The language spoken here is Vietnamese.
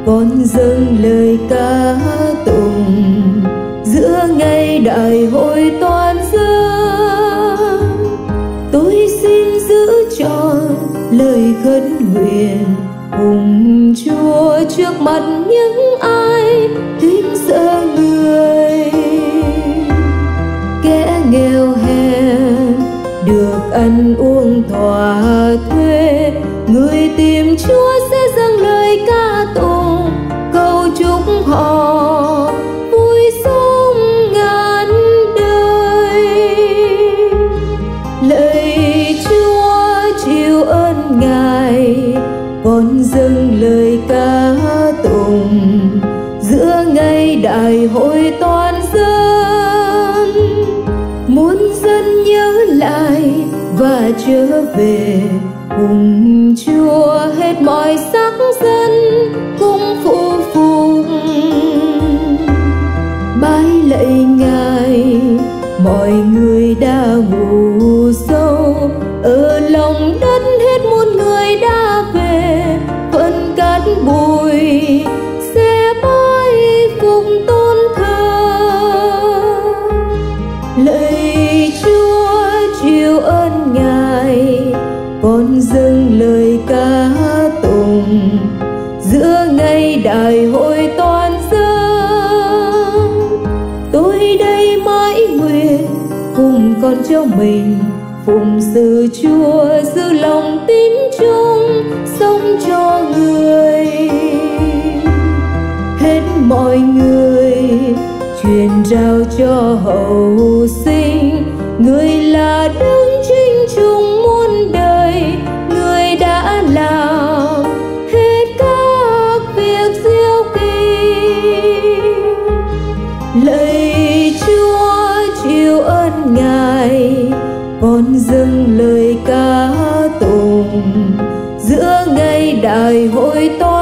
con dâng lời ca tụng giữa ngày đại hội toàn dân. Tôi xin giữ trọn lời khấn nguyện cùng Chúa trước mặt những ai kính sợ người. Kẻ nghèo hèn được ăn uống thỏa thuê, người tìm Chúa sẽ dâng lời ca tụng cầu chúc họ vui sống ngàn đời. Lạy Chúa chịu ơn Ngài, con dâng lời ca tụng giữa ngày đại hội toàn dân. Muốn dân nhớ lại và trở về cùng Chúa hết mọi sắc dân cùng phụ phục. Bái lạy Ngài, mọi người đã ngủ sâu ở lòng đất, hết muôn người đã về, phần cát bụi sẽ mãi cùng tôn thờ. Lạy Chúa chịu ơn Ngài, con dâng lời ca tụng giữa ngày đại hội toàn dân. Tôi đây mãi nguyện cùng con cháu mình phụng sự Chúa, giữ lòng tín chung sống cho người. Hết mọi người truyền trao cho hậu sinh, người là đấng chính chung muôn đời, người đã làm hết các việc diệu kỳ. Lạy Chúa chịu ơn Ngài, con dâng lời ca tụng giữa ngày đại hội toàn